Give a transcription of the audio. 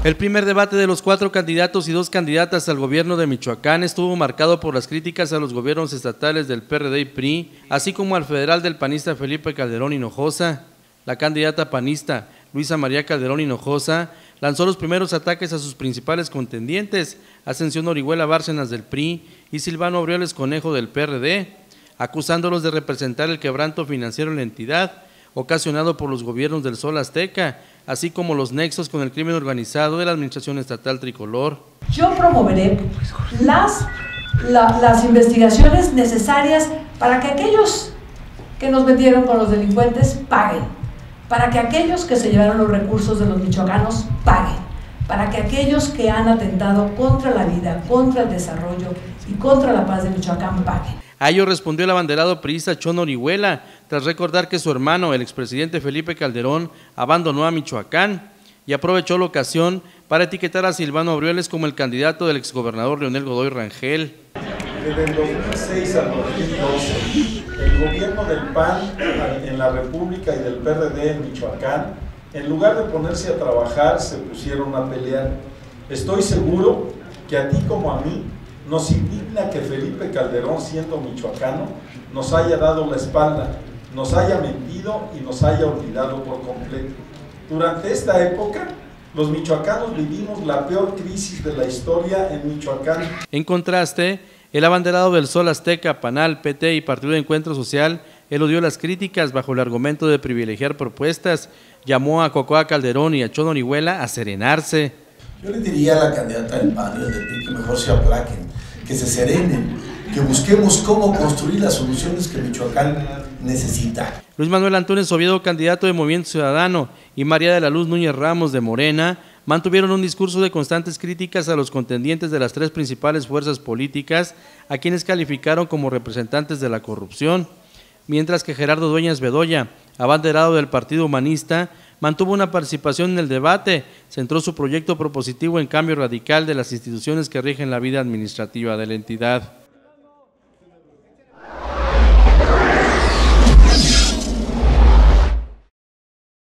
El primer debate de los 4 candidatos y 2 candidatas al gobierno de Michoacán estuvo marcado por las críticas a los gobiernos estatales del PRD y PRI, así como al federal del panista Felipe Calderón Hinojosa. La candidata panista Luisa María Calderón Hinojosa lanzó los primeros ataques a sus principales contendientes, Ascensión Orihuela Bárcenas del PRI y Silvano Aureoles Conejo del PRD, acusándolos de representar el quebranto financiero en la entidad, ocasionado por los gobiernos del Sol Azteca, así como los nexos con el crimen organizado de la administración estatal tricolor. Yo promoveré las investigaciones necesarias para que aquellos que nos vendieron con los delincuentes paguen, para que aquellos que se llevaron los recursos de los michoacanos paguen, para que aquellos que han atentado contra la vida, contra el desarrollo y contra la paz de Michoacán paguen. A ello respondió el abanderado priista Chono Orihuela, tras recordar que su hermano, el expresidente Felipe Calderón, abandonó a Michoacán y aprovechó la ocasión para etiquetar a Silvano Aureoles como el candidato del exgobernador Leonel Godoy Rangel. Desde el 2006 al 2012, el gobierno del PAN en la República y del PRD en Michoacán, en lugar de ponerse a trabajar, se pusieron a pelear. Estoy seguro que a ti como a mí nos indigna que Felipe Calderón, siendo michoacano, nos haya dado la espalda, nos haya mentido y nos haya olvidado por completo. Durante esta época, los michoacanos vivimos la peor crisis de la historia en Michoacán. En contraste, el abanderado del Sol Azteca, PANAL, PT y Partido de Encuentro Social eludió las críticas bajo el argumento de privilegiar propuestas, llamó a Cocoa Calderón y a Chono Orihuela a serenarse. Yo le diría a la candidata del PAN y del PRI que mejor se aplaquen, que se serenen, que busquemos cómo construir las soluciones que Michoacán necesita. Luis Manuel Antunes Oviedo, candidato de Movimiento Ciudadano, y María de la Luz Núñez Ramos de Morena, mantuvieron un discurso de constantes críticas a los contendientes de las 3 principales fuerzas políticas, a quienes calificaron como representantes de la corrupción, mientras que Gerardo Dueñas Bedoya, abanderado del Partido Humanista, mantuvo una participación en el debate, centró su proyecto propositivo en cambio radical de las instituciones que rigen la vida administrativa de la entidad.